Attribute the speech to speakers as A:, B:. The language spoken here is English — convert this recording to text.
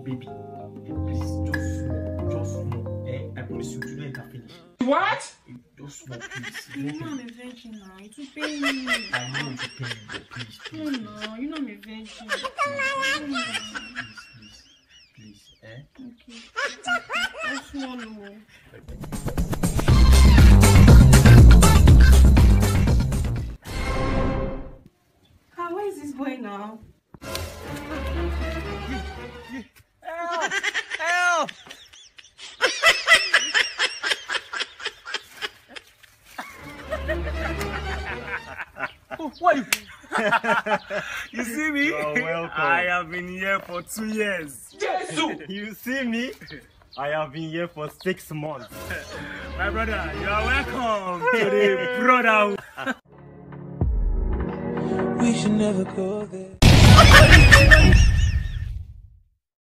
A: baby, please, just small. I promise you, today I can finish.
B: What?
A: Just small, please.
C: You know I'm a virgin now. It will pain me.
A: I know it will pain you, but please.
C: No, you know I'm a virgin.
A: Please.
C: Okay. I'll swallow. Where is this boy now?
B: Help! What? You see me?
D: You're welcome.
B: I have been here for 2 years.
A: Yes!
D: You see me? I have been here for 6 months.
B: My brother, you are welcome to the brotherhood.
E: We should never go there.